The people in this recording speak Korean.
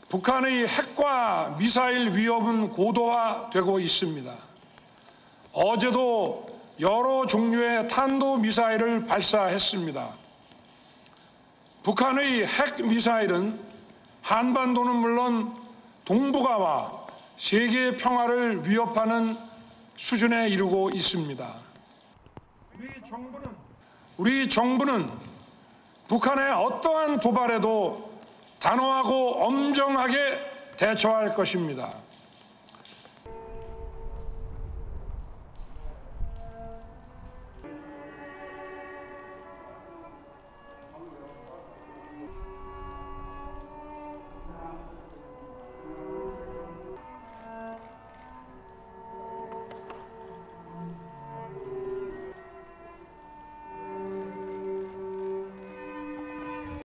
북한의 핵과 미사일 위협은 고도화되고 있습니다. 어제도 여러 종류의 탄도미사일을 발사했습니다. 북한의 핵미사일은 한반도는 물론 동북아와 세계 평화를 위협하는 수준에 이르고 있습니다. 우리 정부는 북한의 어떠한 도발에도 단호하고 엄정하게 대처할 것입니다.